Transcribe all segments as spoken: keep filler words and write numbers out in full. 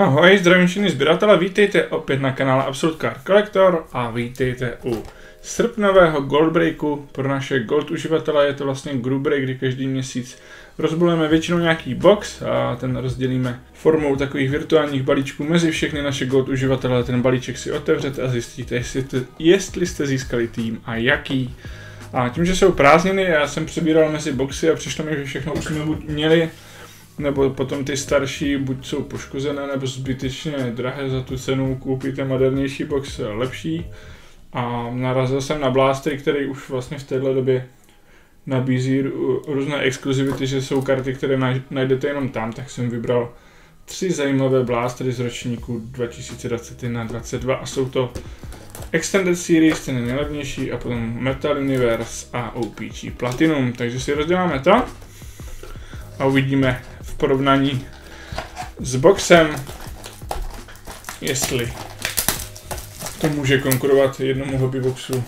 Ahoj, zdravím všichni sběratele, vítejte opět na kanále Absolute Card Collector a vítejte u srpnového Gold Breaku. Pro naše Gold uživatele je to vlastně Group Break, kdy každý měsíc rozbalujeme většinou nějaký box a ten rozdělíme formou takových virtuálních balíčků mezi všechny naše Gold uživatele. Ten balíček si otevřete a zjistíte, jestli jste, jestli jste získali tým a jaký. A tím, že jsou prázdniny, já jsem přebíral mezi boxy a přišlo mi, že všechno už jsme buď měli, nebo potom ty starší buď jsou poškozené, nebo zbytečně drahé za tu cenu, koupíte modernější box lepší. A narazil jsem na Blastery, který už vlastně v této době nabízí různé exkluzivity, že jsou karty, které najdete jenom tam, tak jsem vybral tři zajímavé Blastery z ročníku dva tisíce dvacet jedna dvacet dva a jsou to Extended Series, ten je nejlevnější, a potom Metal Universe a O P G Platinum, takže si rozděláme to a uvidíme v porovnání s boxem, jestli to může konkurovat jednomu hobbyboxu.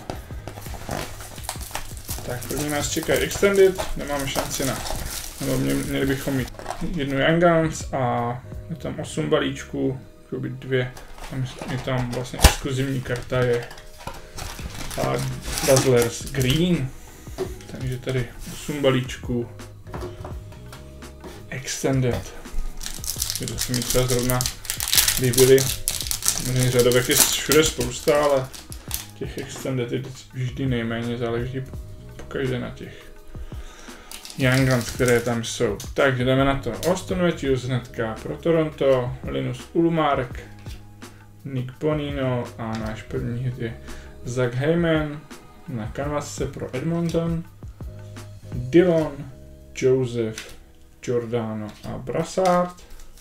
Tak první nás čeká Extended, nemáme šanci na, nebo mě, měli bychom mít jednu Young Guns a je tam osm balíčků, můžou být dvě, tam je tam vlastně exkluzivní karta je a Dazzlers Green, takže tady osm balíčků Extended. Tyto se mi třeba zrovna líbily. Řadovek je všude spousta, ale těch Extended je vždy nejméně, záleží pokaždé na těch Young Guns, které tam jsou. Takže jdeme na to. Auston Matthews hnedka pro Toronto, Linus Ullmark, Nick Bonino a náš první hit je Zach Hyman na kanvasce pro Edmonton, Dillon, Joseph, Giordano a Brassard.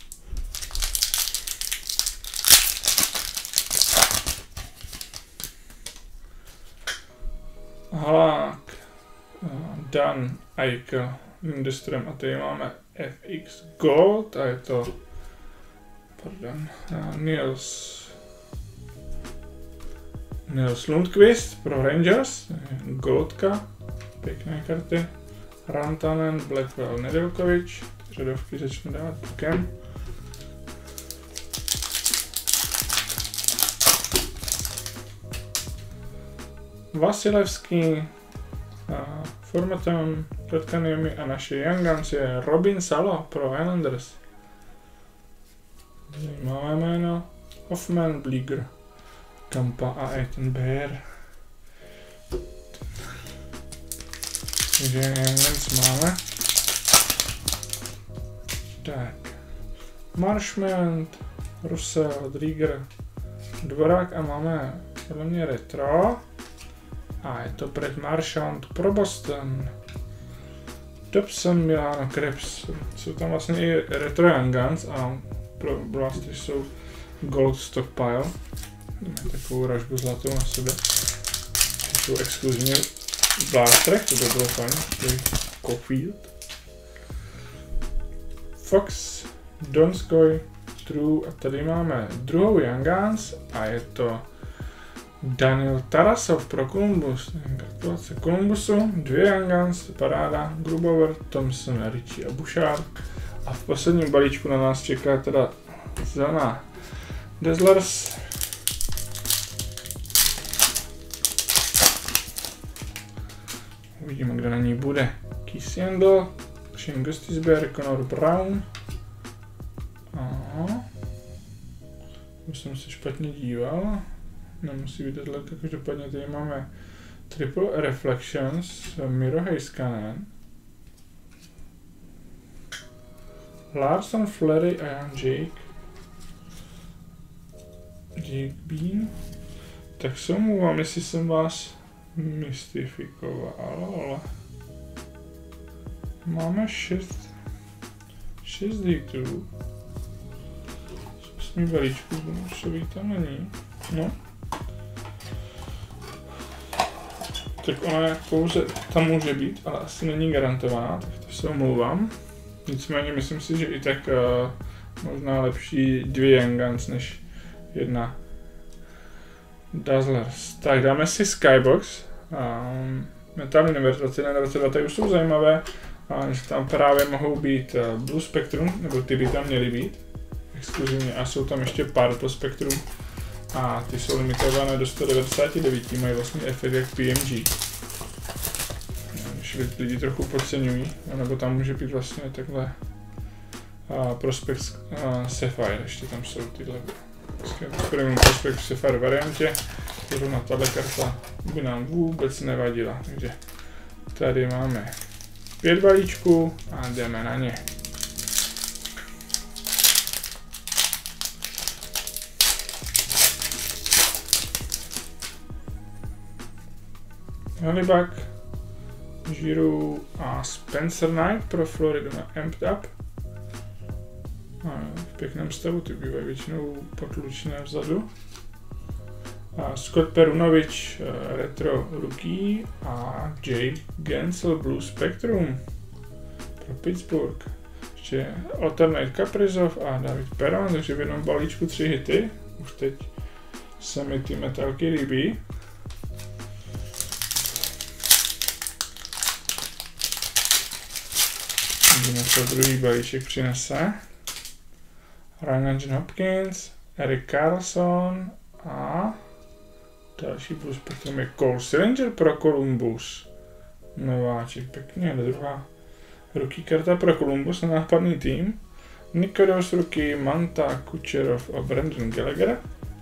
Halák, Dan, Eichel, Lindström a tady máme F X Gold a je to pardon, Nils Nils Lundqvist pro Rangers, Goldka, pěkné karty, Rantanen, Blackwell, Nedeljkovič, řadovky začne dávat bokem. Vasilevský, Formaton, Kotkaniemi a naše Young Guns je Robin Salo pro Islanders. Zajímavé jméno, Hoffman, Blíger, Kampa a Ethan Bear. Takže Young Guns máme. Tak, Marshmont, Russell, Drieger, Dvorak a máme podle mě retro. A je to Brett Marchand pro Boston. Dobson, Milano, Krebs. Jsou tam vlastně i retro Young Guns a pro Blasters jsou Gold Stockpile. Máme takovou ražbu zlatou na sebe. Jsou exkluzivně v Blasterech, to by bylo fajn. Caulfield. Fox, Donskoy, True a tady máme druhou Young Guns a je to Daniel Tarasov pro Columbus. Gratulace Columbusu, dvě Young Guns, paráda, Grubauer, Thompson, Ritchie a Bouchard. A v posledním balíčku na nás čeká teda zelená Dazzlers. Uvidíme, kdo na ní bude. Keith Yandel, Shane Gostisbehere, Connor Brown. Aha. Už jsem se špatně díval. Nemusí být tohle, každopádně tady máme Triple Reflections, Miro Heiskanen, Larson, Fleury a Jan Jake. Jake Bean. Tak se omlouvám, jestli jsem vás mystifikoval, ale máme šest, šest hitů. Z osmi balíčků, bonusový tam není. No. Tak ona pouze tam může být, ale asi není garantovaná, tak to se omlouvám. Nicméně myslím si, že i tak uh, možná lepší dvě Young Guns než jedna Dazzlers. Tak dáme si Skybox. Um, Metal Universe dvacet jedna dvacet dva, tady už jsou zajímavé, a že tam právě mohou být uh, Blue Spectrum, nebo ty by tam měly být. exkluzivně a jsou tam ještě Purple Spectrum a ty jsou limitované do sto devadesát devět, mají vlastně efekt jak P M G. Když lidi trochu podceňují, nebo tam může být vlastně takhle a Prospect a Sapphire, ještě tam jsou tyhle Premium Prospect Sapphire variantě, zrovna tahle karta by nám vůbec nevadila, takže tady máme pět balíčků a jdeme na ně. Hellebuyck, Giroud a Spencer Knight pro Floridu na Amped Up. A v pěkném stavu, ty bývají většinou potlučné vzadu. A Scott Perunovič, Retro Rookie a Jay Gensel Blue Spectrum pro Pittsburgh. Ještě Alternate Kaprizov a David Perron, takže v jednom balíčku tři hity. Už teď se mi ty metalky líbí. Vidíme, co druhý balíček přinese. Ryan Hopkins, Eric Carlson a další Blue Spectrum je Cole Sillinger pro Columbus. Nováček, pěkně, druhá rookie karta pro Columbus, nápadný tým. Nikodos rookie, Manta, Kucherov a Brandon Gallagher.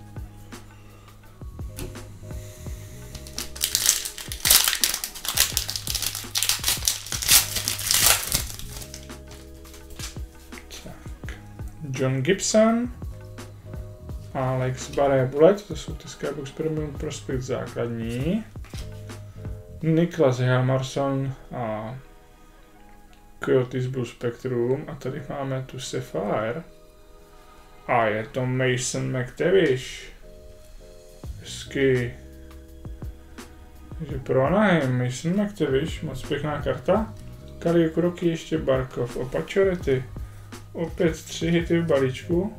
John Gibson, Alex Barré-Boulet, to jsou ty Skybox Premium Prospect základní, Niklas Hjalmarsson a Coyotes Blue Spectrum a tady máme tu Sapphire a je to Mason McTavish. Hezky. Takže pro Anaheim Mason McTavish, moc pěkná karta. Kali Kroky, ještě Barkov, Opačorety. Opět tři hity v balíčku.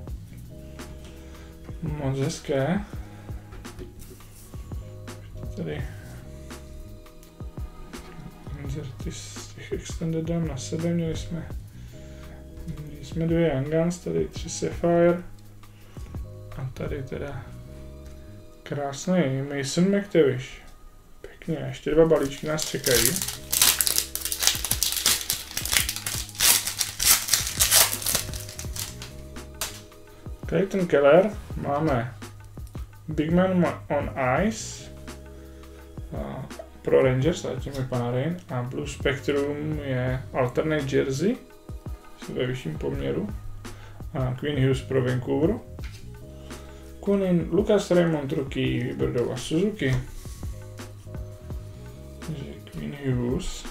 Moc hezké. Tady inzerty z těch extended dám na sebe. Měli jsme, měli jsme dvě Young Guns, tady tři Sapphire. A tady teda krásný Mason McTavish. Pěkně, ještě dva balíčky nás čekají. Clayton Keller, máme Big Man on Ice a pro Rangers, ale tím je Panarin, a Blue Spectrum je Alternate Jersey, ve vyšším poměru, a Quinn Hughes pro Vancouver, Kunin, Lucas Raymond rookie, Brdou a Suzuki, takže Quinn Hughes.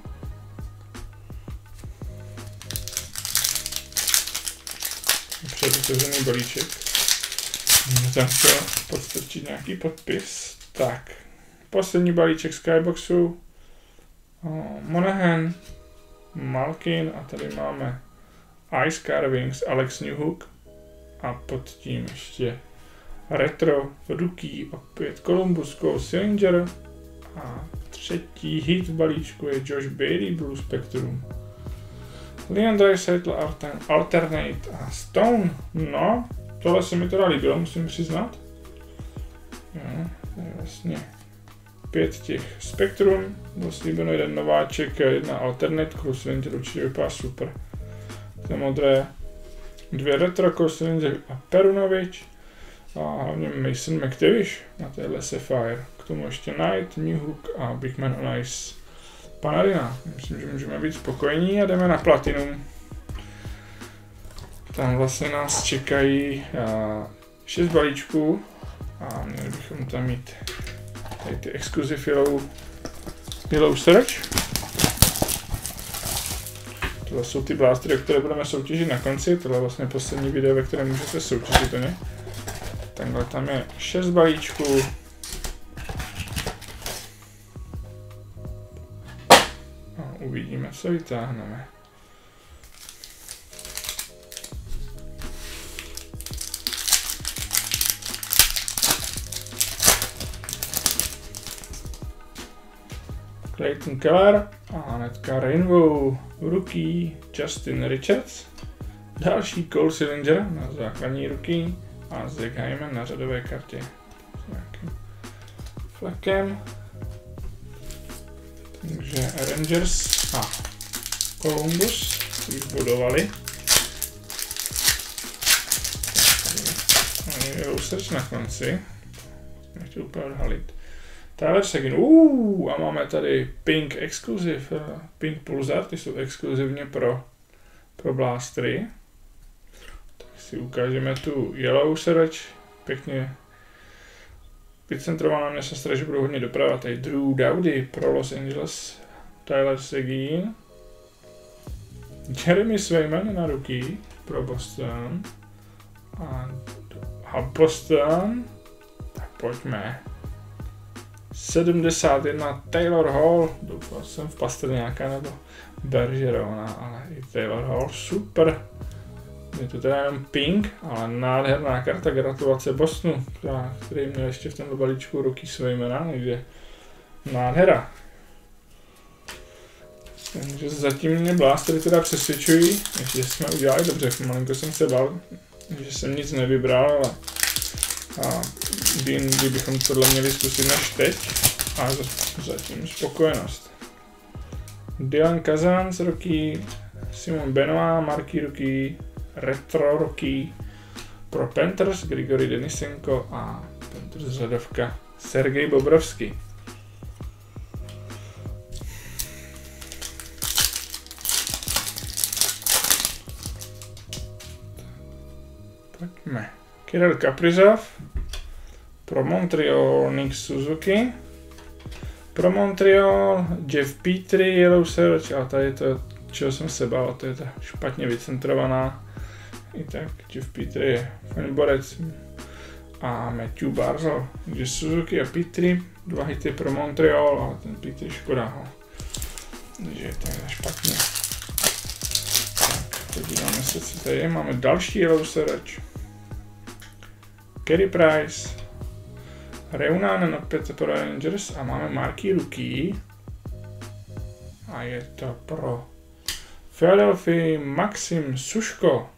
Předotevřený balíček. Můžeme tam chtěl podstrčit nějaký podpis. Tak, poslední balíček Skyboxu. Monahan, Malkin a tady máme Ice Carvings, Alex Newhook a pod tím ještě Retro Rookie, opět Columbus, Cole Sillinger a třetí hit v balíčku je Josh Bailey Blue Spectrum. Leon Draisaitl, Alternate a Stone. No, tohle se mi teda líbilo, musím přiznat. Jo, to je vlastně pět těch Spectrum, byl slíbeno jeden nováček, jedna Alternate, Cole Sillinger určitě vypadá super. To je modré, dvě Retro, Cole Sillinger a Perunovič a hlavně Mason McTavish na téhle Sapphire. K tomu ještě Knight, Newhook a Big Man on Ice. Panarina. Myslím, že můžeme být spokojení a jdeme na Platinum. Tam vlastně nás čekají šest balíčků a měli bychom tam mít tady ty Exclusive Yellow, Yellow Search. Tohle jsou ty blastery, které budeme soutěžit na konci. Tohle je vlastně poslední video, ve kterém můžete soutěžit o ně. Takhle tam je šest balíčků. Uvidíme, co vytáhneme. Clayton Keller a hnedka Rainbow Rookie Justin Richards. Další Cole Sillinger na základní ruky a Zach Hyman na řadové kartě s nějakým flekem. Takže Rangers a Columbus už budovali. Je srč na konci. Nechci úplně odhalit. Tyler Seguin. Uuu, a máme tady Pink Exclusive. Pink Pulsar, ty jsou exkluzivně pro, pro blastery. Tak si ukážeme tu Yellow Search. Pěkně vycentrovaná, mě se stará, že budou hodně doprava. Tady Drew Doughty pro Los Angeles. Tyler Seguin. Jeremy Swayman na ruky pro Boston. A, a Boston. Tak pojďme. sedmdesát jedna Taylor Hall. Doufal jsem v Pastrňáka nebo Bergerona, ale i Taylor Hall. Super. Je to teda jenom pink, ale nádherná karta. Gratulace Bostonu, která, který měl ještě v tomto balíčku ruky své jména, takže nádhera. Takže zatím mě blastery teda přesvědčují, že jsme udělali dobře. Malinko jsem se bál, že jsem nic nevybral, ale a kdybychom tohle měli zkusit než teď. A zatím spokojenost. Dylan Kazan roky, Simon Benoit, Marky roky, Retro roky pro Panthers, Grigory Denisenko a Panthers řadovka Sergej Bobrovský. Pojďme. Kirill Kaprizov pro Montreal, Nick Suzuki pro Montreal, Jeff Petrie, Yellow Search, a tady je to, čeho jsem se bál, to je ta špatně vycentrovaná. I tak Jeff Petrie je fajn borec a Matthew Barzal, takže Suzuki a Petrie, dva hity pro Montreal, ale ten Petrie škoda ho. Takže je to špatně. Tak, podíváme se, co tady je. Máme další Yellow Search. Carey Price, Reunanen opět pro Rangers a máme Marky ruky. A je to pro Philadelphia Maxim Suško.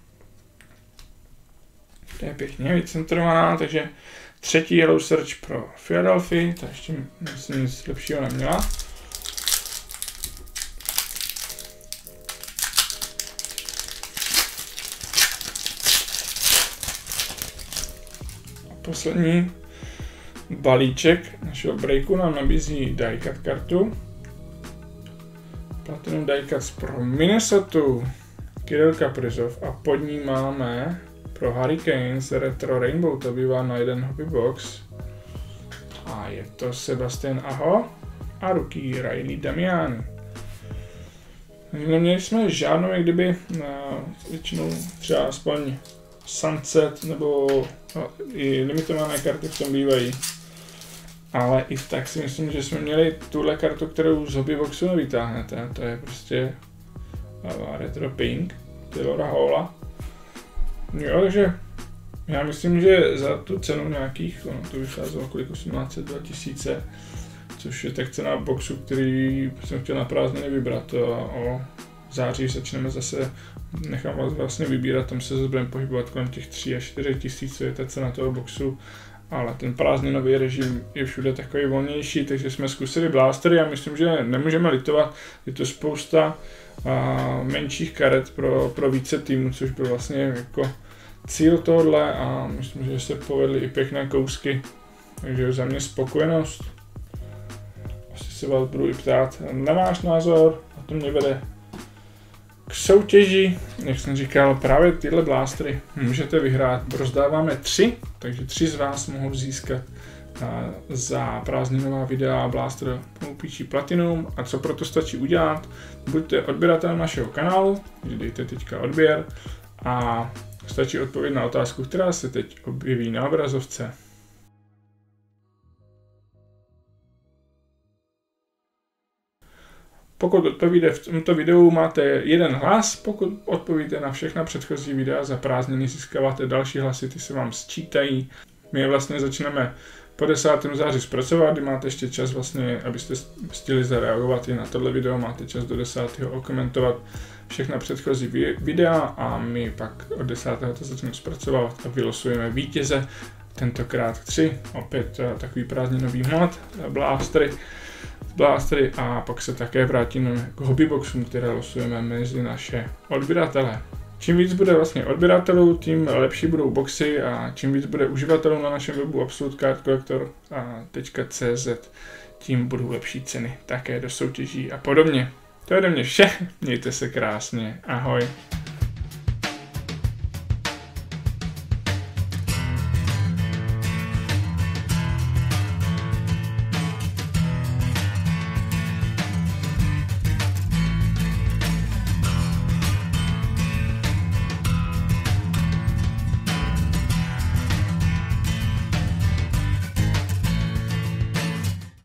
To je pěkně vycentrovaná, takže třetí Yellow Search pro Philadelphia, to ještě myslím nic lepšího neměla. Poslední balíček našeho breaku nám nabízí die-cut kartu. Platinum die-cut pro Minnesota, Kirill Kaprizov a pod ní máme pro Hurricanes Retro Rainbow, to bývá na jeden hobby box. A je to Sebastian Aho a ruky Riley Damiani. Neměli jsme žádnou, jak kdyby většinou třeba aspoň Sunset nebo no, i limitované karty v tom bývají. Ale i tak si myslím, že jsme měli tuhle kartu, kterou z hobbyboxu nevytáhnete. To je prostě Retro Pink, Taylora Halla. Jo, takže já myslím, že za tu cenu nějakých, ono to vycházelo kolik osmnáct set, dva tisíce, což je tak cena boxu, který jsem chtěl na prázdniny vybrat. A o září začneme zase, nechám vás vlastně vybírat, tam se zase budeme pohybovat kolem těch tři až čtyři tisíc, je ta cena toho boxu, ale ten prázdninový režim je všude takový volnější, takže jsme zkusili blastery a myslím, že nemůžeme litovat, je to spousta a, menších karet pro, pro více týmů, což byl vlastně jako cíl tohle a myslím, že se povedly i pěkné kousky, takže za mě spokojenost. Asi se vás budu i ptát na váš názor, a to mě vede k soutěži, jak jsem říkal, právě tyhle blastery můžete vyhrát. Rozdáváme tři, takže tři z vás mohou získat za prázdninová videa blaster Píčí Platinum. A co proto stačí udělat? Buďte odběratelem našeho kanálu, dejte teďka odběr a stačí odpovědět na otázku, která se teď objeví na obrazovce. Pokud odpovíte v tomto videu, máte jeden hlas, pokud odpovíte na všechna předchozí videa za prázdniny, získáváte další hlasy, ty se vám sčítají. My je vlastně začneme po desátém září zpracovat, kdy máte ještě čas vlastně, abyste stihli zareagovat i na tohle video, máte čas do desátého okomentovat všechna předchozí videa a my pak od desátého to začneme zpracovat a vylosujeme vítěze, tentokrát tři, opět takový prázdninový mod, blastery, blastery a pak se také vrátíme k hobbyboxům, které losujeme mezi naše odběratele. Čím víc bude vlastně odběratelů, tím lepší budou boxy a čím víc bude uživatelů na našem webu absolute card collector tečka cé zet, tím budou lepší ceny také do soutěží a podobně. To je ode mě vše, mějte se krásně, ahoj.